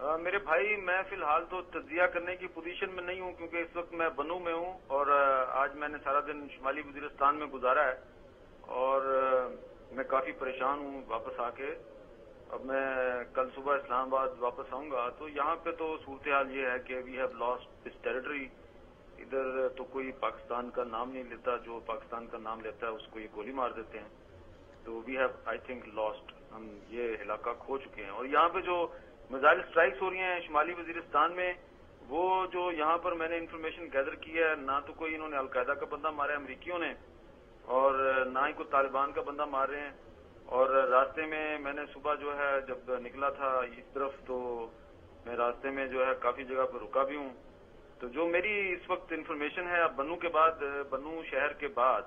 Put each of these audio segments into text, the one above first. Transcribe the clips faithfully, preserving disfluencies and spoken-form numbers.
آ, मेरे भाई मैं फिलहाल तो तज्जिया करने की पोजीशन में नहीं हूँ क्योंकि इस वक्त मैं बनू में हूँ और आज मैंने सारा दिन शुमाली वजीरिस्तान में गुजारा है और मैं काफ़ी परेशान हूँ वापस आके। अब मैं कल सुबह इस्लामाबाद वापस आऊँगा तो यहाँ पे तो सूरत हाल ये है कि we have lost this territory. इधर तो कोई पाकिस्तान का नाम नहीं लेता, जो पाकिस्तान का नाम लेता है उसको ये गोली मार देते हैं। तो we have I think lost, हम ये इलाका खो चुके हैं। और यहाँ पे जो मिसाइल स्ट्राइक्स हो रही हैं शुमाली वजीरिस्तान में, वो जो यहाँ पर मैंने इंफॉर्मेशन गैदर की है, ना तो कोई इन्होंने अलकायदा का बंदा मारा है अमरीकियों ने और ना ही कोई तालिबान का बंदा मार रहे हैं। और रास्ते में मैंने सुबह जो है जब निकला था इस तरफ तो मैं रास्ते में जो है काफी जगह पर रुका भी हूँ। तो जो मेरी इस वक्त इंफॉर्मेशन है, अब बनू के बाद, बनू शहर के बाद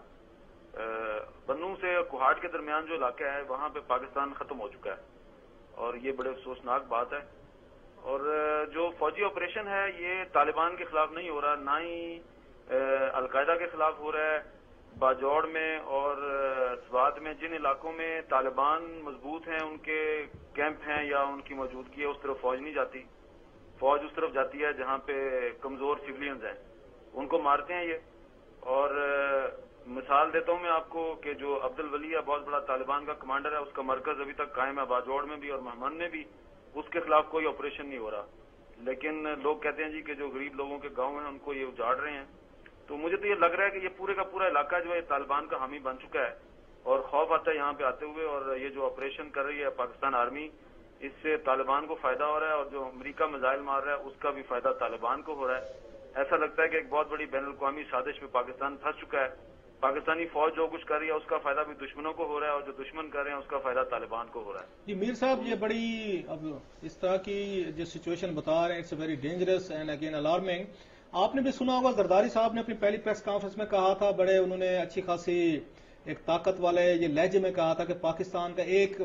बनू से कुहाट के दरमियान जो इलाका है वहां पे पाकिस्तान खत्म हो चुका है और ये बड़े अफसोसनाक बात है। और जो फौजी ऑपरेशन है ये तालिबान के खिलाफ नहीं हो रहा, ना ही अलकायदा के खिलाफ हो रहा है। बाजौड़ में और स्वात में जिन इलाकों में तालिबान मजबूत हैं, उनके कैंप हैं या उनकी मौजूदगी है, उस तरफ फौज नहीं जाती। फौज उस तरफ जाती है जहां पे कमजोर सिविलियंस हैं, उनको मारते हैं ये। और मिसाल देता हूं मैं आपको कि जो अब्दुल वली है, बहुत बड़ा तालिबान का कमांडर है, उसका मरकज अभी तक कायम है बाजौड़ में भी और महमन में भी। उसके खिलाफ कोई ऑपरेशन नहीं हो रहा, लेकिन लोग कहते हैं जी कि जो गरीब लोगों के गांव हैं उनको ये उजाड़ रहे हैं। तो मुझे तो ये लग रहा है कि ये पूरे का पूरा इलाका जो है तालिबान का हामी बन चुका है और खौफ आता है यहाँ पे आते हुए। और ये जो ऑपरेशन कर रही है पाकिस्तान आर्मी, इससे तालिबान को फायदा हो रहा है और जो अमेरिका मिसाइल मार रहा है उसका भी फायदा तालिबान को हो रहा है। ऐसा लगता है कि एक बहुत बड़ी बैनुल अक़वामी साजिश में पाकिस्तान फंस चुका है। पाकिस्तानी फौज जो कुछ कर रही है उसका फायदा भी दुश्मनों को हो रहा है और जो दुश्मन कर रहे हैं उसका फायदा तालिबान को हो रहा है। जी मीर साहब, ये बड़ी अब इस तरह की जो सिचुएशन बता रहे हैं, it's very dangerous and again alarming. आपने भी सुना होगा जरदारी साहब ने अपनी पहली प्रेस कॉन्फ्रेंस में कहा था, बड़े उन्होंने अच्छी खासी एक ताकत वाले ये लहजे में कहा था कि पाकिस्तान का एक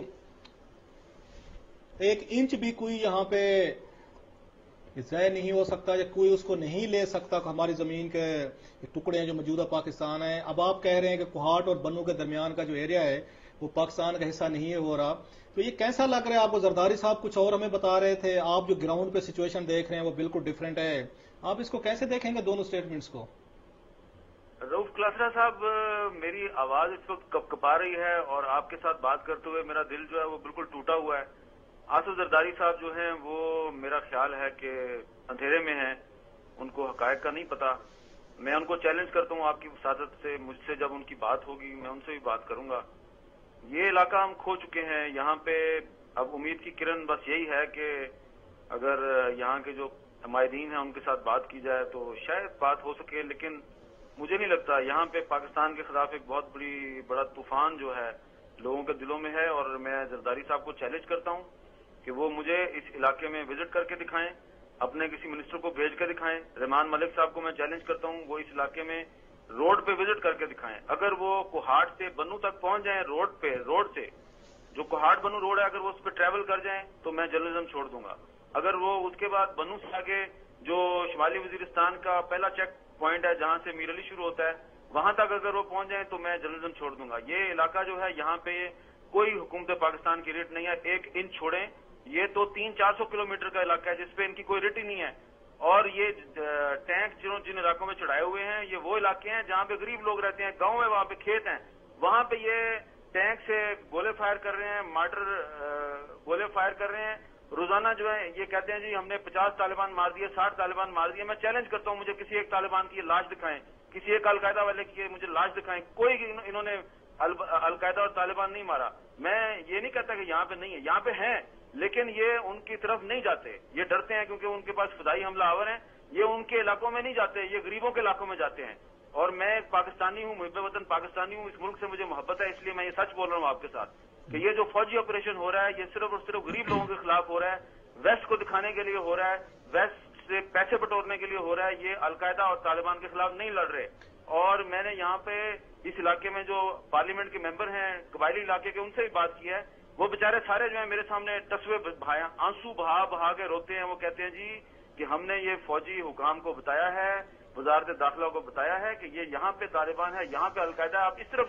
एक इंच भी कोई यहाँ पे ज़ाय नहीं हो सकता या कोई उसको नहीं ले सकता। हमारी जमीन के टुकड़े हैं जो मौजूदा पाकिस्तान है। अब आप कह रहे हैं कि कुहाट और बनू के दरमियान का जो एरिया है वो पाकिस्तान का हिस्सा नहीं हो रहा, तो ये कैसा लग रहा है आपको? जरदारी साहब कुछ और हमें बता रहे थे, आप जो ग्राउंड पे सिचुएशन देख रहे हैं वो बिल्कुल डिफरेंट है। आप इसको कैसे देखेंगे दोनों स्टेटमेंट्स को? रऊफ क्लासरा साहब, मेरी आवाज इस वक्त कपकपा रही है और आपके साथ बात करते हुए मेरा दिल जो है वो बिल्कुल टूटा हुआ है। आसिफ जरदारी साहब जो हैं वो मेरा ख्याल है कि अंधेरे में हैं, उनको हकायक का नहीं पता। मैं उनको चैलेंज करता हूँ आपकी वसादत से, मुझसे जब उनकी बात होगी मैं उनसे भी बात करूंगा। ये इलाका हम खो चुके हैं, यहाँ पे अब उम्मीद की किरण बस यही है कि अगर यहाँ के जो हमायदीन हैं उनके साथ बात की जाए तो शायद बात हो सके। लेकिन मुझे नहीं लगता। यहाँ पे पाकिस्तान के खिलाफ एक बहुत बड़ी बड़ा तूफान जो है लोगों के दिलों में है और मैं जरदारी साहब को चैलेंज करता हूँ कि वो मुझे इस इलाके में विजिट करके दिखाएं, अपने किसी मिनिस्टर को भेज कर दिखाएं। रहमान मलिक साहब को मैं चैलेंज करता हूँ वो इस इलाके में रोड पे विजिट करके दिखाएं। अगर वो कुहाट से बनू तक पहुंच जाएं, रोड पे, रोड से जो कुहाट बनू रोड है, अगर वो उस पर ट्रैवल कर जाएं तो मैं जर्नलिज्म छोड़ दूंगा। अगर वो उसके बाद बनू से आगे जो शुमाली वजीरिस्तान का पहला चेक पॉइंट है जहां से मीर अली शुरू होता है, वहां तक अगर वो पहुंच जाए तो मैं जर्नलिज्म छोड़ दूंगा। ये इलाका जो है यहाँ पे कोई हुकूमत पाकिस्तान की रिट नहीं है, एक इंच छोड़ें। ये तो तीन चार सौ किलोमीटर का इलाका है जिसपे इनकी कोई रिट ही नहीं है। और ये टैंक जिन जिन इलाकों में चढ़ाए हुए हैं ये वो इलाके हैं जहां पे गरीब लोग रहते हैं, गांव है, वहां पे खेत हैं, वहां पे ये टैंक से गोले फायर कर रहे हैं, मार्टर गोले फायर कर रहे हैं रोजाना। जो है ये कहते हैं जी हमने पचास तालिबान मार दिए, साठ तालिबान मार दिए। मैं चैलेंज करता हूं, मुझे किसी एक तालिबान की लाश दिखाएं, किसी एक अलकायदा वाले की मुझे लाश दिखाएं। कोई इन्होंने अलकायदा और तालिबान नहीं मारा। मैं ये नहीं कहता कि यहाँ पे नहीं है, यहाँ पे हैं, लेकिन ये उनकी तरफ नहीं जाते। ये डरते हैं क्योंकि उनके पास फिदाई हमलावर हैं, ये उनके इलाकों में नहीं जाते, ये गरीबों के इलाकों में जाते हैं। और मैं एक पाकिस्तानी हूँ, मुहब्बे वतन पाकिस्तानी हूँ, इस मुल्क से मुझे मोहब्बत है, इसलिए मैं ये सच बोल रहा हूँ आपके साथ कि ये जो फौजी ऑपरेशन हो रहा है ये सिर्फ और सिर्फ गरीब लोगों के खिलाफ हो रहा है, वेस्ट को दिखाने के लिए हो रहा है, वेस्ट से पैसे बटोरने के लिए हो रहा है। ये अलकायदा और तालिबान के खिलाफ नहीं लड़ रहे। और मैंने यहाँ पे इस इलाके में जो पार्लियामेंट के मेंबर हैं कबायली इलाके के, उनसे भी बात की है। वो बेचारे सारे जो है मेरे सामने टसवे भाया आंसू बहा बहा के रोते हैं। वो कहते हैं जी कि हमने ये फौजी हुकाम को बताया है, वजारत दाखिला को बताया है कि ये यहाँ पे तालिबान है, यहाँ पे अलकायदा, आप इस तरफ जाएं।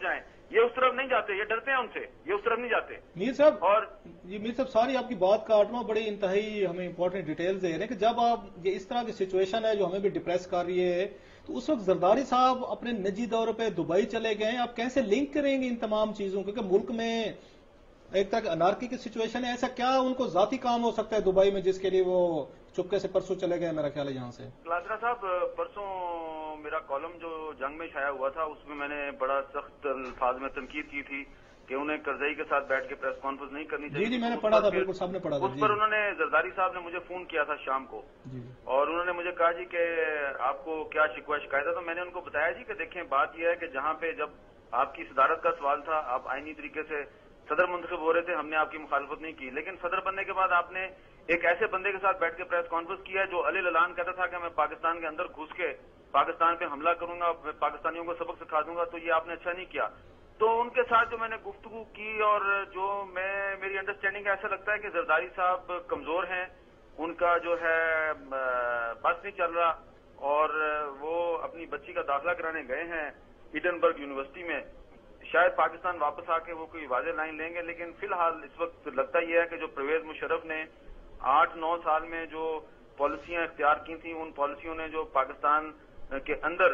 ये उस तरफ नहीं जाते, ये डरते हैं उनसे, ये उस तरफ नहीं जाते। मीर साहब, और ये मीर साहब सारी आपकी बात काट रहा हूं, बड़ी इंतहाई हमें इंपॉर्टेंट डिटेल्स दे रहे हैं कि जब आप ये इस तरह की सिचुएशन है जो हमें भी डिप्रेस कर रही है, तो उस वक्त जरदारी साहब अपने निजी दौरे पे दुबई चले गए, आप कैसे लिंक करेंगे इन तमाम चीजों, क्योंकि मुल्क में एक तरह की अनार्की की सिचुएशन है, ऐसा क्या उनको जाती काम हो सकता है दुबई में जिसके लिए वो चुपके से परसों चले गए, मेरा ख्याल है यहाँ से। क्लासरा साहब, परसों मेरा कॉलम जो जंग में छाया हुआ था उसमें मैंने बड़ा सख्त अल्फाज में तनकीद की थी कि उन्हें करजई के साथ बैठ के प्रेस कॉन्फ्रेंस नहीं करनी चाहिए। जी जी, मैंने पढ़ा था, बिल्कुल सबने पढ़ा था। उस पर उन्होंने, जरदारी साहब ने मुझे फोन किया था शाम को जी। और उन्होंने मुझे कहा जी कि आपको क्या शिकवा शिकायत है, तो मैंने उनको बताया जी कि देखें बात यह है कि जहां पे जब आपकी सदारत का सवाल था, आप आईनी तरीके से सदर मुंतखब हो रहे थे, हमने आपकी मुखालफत नहीं की, लेकिन सदर बनने के बाद आपने एक ऐसे बंदे के साथ बैठ के प्रेस कॉन्फ्रेंस किया जो अली ललान कहता था कि मैं पाकिस्तान के अंदर घुस के पाकिस्तान पे हमला करूंगा, पाकिस्तानियों को सबक सिखा दूंगा, तो ये आपने अच्छा नहीं किया। तो उनके साथ जो मैंने गुफ्तगू की और जो मैं मेरी अंडरस्टैंडिंग ऐसा लगता है कि जरदारी साहब कमजोर हैं, उनका जो है बस नहीं चल रहा और वो अपनी बच्ची का दाखिला कराने गए हैं एडनबर्ग यूनिवर्सिटी में, शायद पाकिस्तान वापस आके वो कोई वाज़ेह लाइन लेंगे। लेकिन फिलहाल इस वक्त लगता यह है कि जो परवेज मुशर्रफ ने आठ नौ साल में जो पॉलिसियां इख्तियार की थी, उन पॉलिसियों ने जो पाकिस्तान के अंदर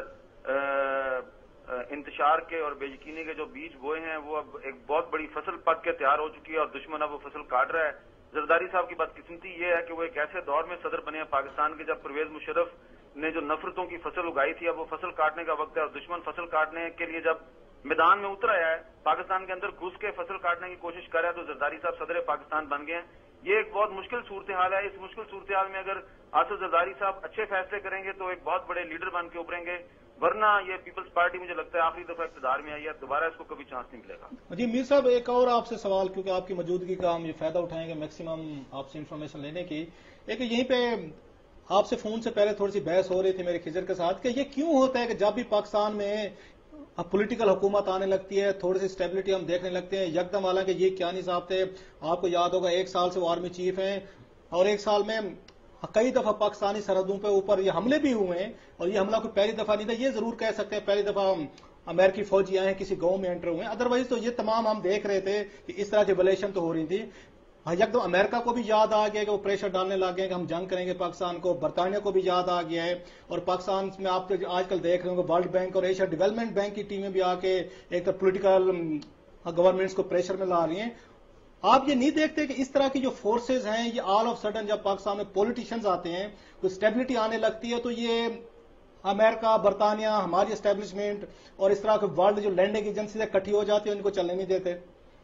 इंतशार के और बेयकीनी के जो बीज बोए हैं, वो अब एक बहुत बड़ी फसल पक के तैयार हो चुकी है और दुश्मन अब वो फसल काट रहा है। जरदारी साहब की बदकिस्मती ये है कि वो एक ऐसे दौर में सदर बने हैं पाकिस्तान के जब परवेज मुशर्रफ ने जो नफरतों की फसल उगाई थी, अब वो फसल काटने का वक्त है और दुश्मन फसल काटने के लिए जब मैदान में उतर आया है, पाकिस्तान के अंदर घुस के फसल काटने की कोशिश कर रहा है, तो जरदारी साहब सदर पाकिस्तान बन गए हैं। ये एक बहुत मुश्किल सूरत हाल है। इस मुश्किल सूरत हाल में अगर आसिफ जरदारी साहब अच्छे फैसले करेंगे तो एक बहुत बड़े लीडर बन के उभरेंगे, वरना ये पीपल्स पार्टी मुझे लगता है आखिरी दफा इक़्तिदार में आई है, दोबारा इसको कभी चांस नहीं मिलेगा। जी मीर साहब, एक और आपसे सवाल, क्योंकि आपकी मौजूदगी का हम ये फायदा उठाएंगे मैक्सिमम आपसे इंफॉर्मेशन लेने की। एक यहीं पे आपसे फोन से पहले थोड़ी सी बहस हो रही थी मेरे खिजर के साथ कि ये क्यों होता है कि जब भी पाकिस्तान में अब पॉलिटिकल हुकूमत आने लगती है, थोड़ी सी स्टेबिलिटी हम देखने लगते हैं, यकदम, हालांकि ये कियानी साहब थे, आपको याद होगा एक साल से वो आर्मी चीफ हैं और एक साल में कई दफा पाकिस्तानी सरहदों पे ऊपर ये हमले भी हुए हैं और ये हमला कोई पहली दफा नहीं था, ये जरूर कह सकते हैं पहली दफा अमेरिकी फौजी आए हैं किसी गांव में एंटर हुए हैं, अदरवाइज तो ये तमाम हम देख रहे थे कि इस तरह की रिवलेशन तो हो रही थी। एकदम अमेरिका को भी याद आ गया कि वो प्रेशर डालने लग गए कि हम जंग करेंगे पाकिस्तान को, बरतानिया को भी याद आ गया है और पाकिस्तान में आप आजकल देख रहे होंगे वर्ल्ड बैंक और एशिया डेवलपमेंट बैंक की टीमें भी आके एक तो पॉलिटिकल गवर्नमेंट्स को प्रेशर में ला रही हैं। आप ये नहीं देखते कि इस तरह की जो फोर्सेज हैं ये ऑल ऑफ सडन जब पाकिस्तान में पॉलिटिशियंस आते हैं, कोई स्टेबिलिटी आने लगती है, तो ये अमेरिका, बरतानिया, हमारी एस्टेब्लिशमेंट और इस तरह के वर्ल्ड जो लैंडिंग एजेंसी इकट्ठी हो जाती है उनको चलने नहीं देते।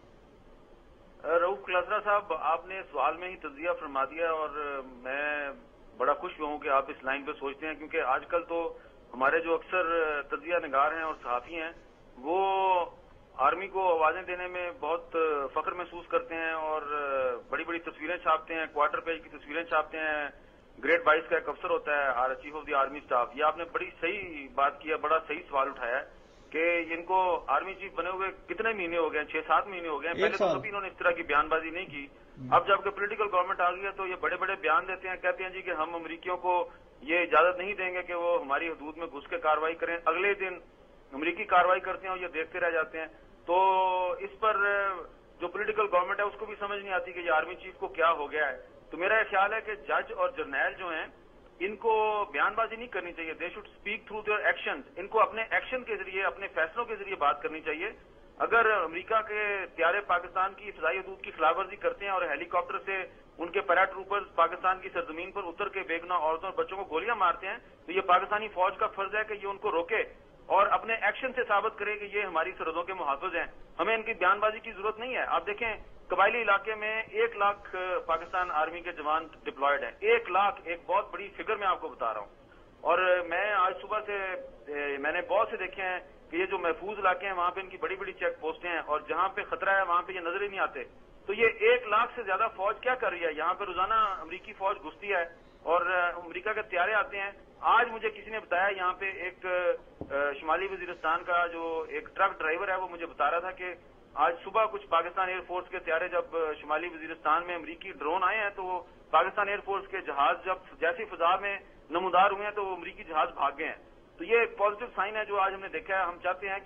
रऊफ क्लासरा साहब, आपने सवाल में ही तजिया फरमा दिया और मैं बड़ा खुश हूं कि आप इस लाइन पे सोचते हैं, क्योंकि आजकल तो हमारे जो अक्सर तजिया निगार हैं और सहाफी हैं वो आर्मी को आवाजें देने में बहुत फख्र महसूस करते हैं और बड़ी बड़ी तस्वीरें छापते हैं, क्वार्टर पेज की तस्वीरें छापते हैं। ग्रेड बाईस का एक अफसर होता है chief of the army staff. ये आपने बड़ी सही बात की है, बड़ा सही सवाल उठाया है कि इनको आर्मी चीफ बने हुए कितने महीने हो गए, छह सात महीने हो गए, पहले तो कभी इन्होंने इस तरह की बयानबाजी नहीं की। अब जबकि पॉलिटिकल गवर्नमेंट आ गई है तो ये बड़े बड़े बयान देते हैं, कहते हैं जी कि हम अमरीकियों को ये इजाजत नहीं देंगे कि वो हमारी हदूद में घुस के कार्रवाई करें। अगले दिन अमरीकी कार्रवाई करते हैं और ये देखते रह जाते हैं। तो इस पर जो पॉलिटिकल गवर्नमेंट है उसको भी समझ नहीं आती कि ये आर्मी चीफ को क्या हो गया है। तो मेरा यह ख्याल है कि जज और जर्नैल जो हैं इनको बयानबाजी नहीं करनी चाहिए, they should speak through their actions. इनको अपने एक्शन के जरिए, अपने फैसलों के जरिए बात करनी चाहिए। अगर अमेरिका के त्यारे पाकिस्तान की फिजाई हदूद की खिलाफवर्जी करते हैं और हेलीकॉप्टर से उनके पैराट्रूपर्स पाकिस्तान की सरजमीन पर उतर के बेगुनाह औरतों और बच्चों को गोलियां मारते हैं, तो ये पाकिस्तानी फौज का फर्ज है कि ये उनको रोके और अपने एक्शन से साबित करे कि ये हमारी सरहदों के मुहाफिज हैं। हमें इनकी बयानबाजी की जरूरत नहीं है। आप देखें कबायली इलाके में एक लाख पाकिस्तान आर्मी के जवान डिप्लॉयड हैं, एक लाख, एक बहुत बड़ी फिगर मैं आपको बता रहा हूं। और मैं आज सुबह से मैंने बहुत से देखे हैं कि ये जो महफूज इलाके हैं वहां पे इनकी बड़ी बड़ी चेक पोस्टें हैं और जहां पे खतरा है वहां पे ये नजर ही नहीं आते। तो ये एक लाख से ज्यादा फौज क्या कर रही है? यहाँ पे रोजाना अमरीकी फौज घुसती है और अमरीका के त्यारे आते हैं। आज मुझे किसी ने बताया यहाँ पे एक शुमाली वजीरिस्तान का जो एक ट्रक ड्राइवर है वो मुझे बता रहा था कि आज सुबह कुछ पाकिस्तान एयरफोर्स के त्यारे जब शुमाली वजीरिस्तान में अमरीकी ड्रोन आए हैं तो वो पाकिस्तान एयरफोर्स के जहाज जब जैसी फिजा में नमूदार हुए हैं तो वो अमरीकी जहाज भाग गए हैं। तो ये एक पॉजिटिव साइन है जो आज हमने देखा है। हम चाहते हैं कि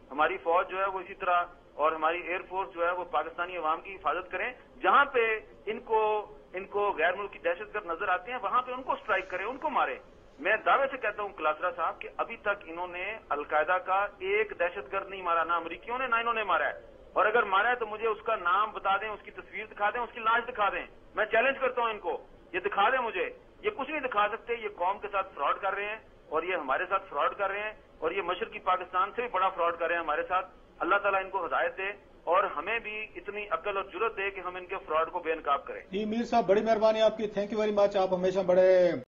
हमारी फौज जो है वो इसी तरह और हमारी एयर फोर्स जो है वो पाकिस्तानी अवाम की हिफाजत करें। जहां पे इनको इनको गैर मुल्की दहशतगर्द नजर आते हैं वहां पे उनको स्ट्राइक करें, उनको मारें। मैं दावे से कहता हूं कलासरा साहब कि अभी तक इन्होंने अलकायदा का एक दहशतगर्द नहीं मारा, ना अमरीकियों ने ना इन्होंने मारा है। और अगर मारा है तो मुझे उसका नाम बता दें, उसकी तस्वीर दिखा दें, उसकी लाश दिखा दें। मैं चैलेंज करता हूं इनको, ये दिखा दें मुझे। ये कुछ नहीं दिखा सकते, ये कौम के साथ फ्रॉड कर रहे हैं और ये हमारे साथ फ्रॉड कर रहे हैं और ये मशरकी पाकिस्तान से भी बड़ा फ्रॉड कर रहे हैं हमारे साथ। अल्लाह ताला इनको हिदायत दे और हमें भी इतनी अक्ल और जुर्रत दे कि हम इनके फ्रॉड को बेनकाब करें। जी मीर साहब, बड़ी मेहरबानी आपकी, थैंक यू वेरी मच। आप हमेशा बड़े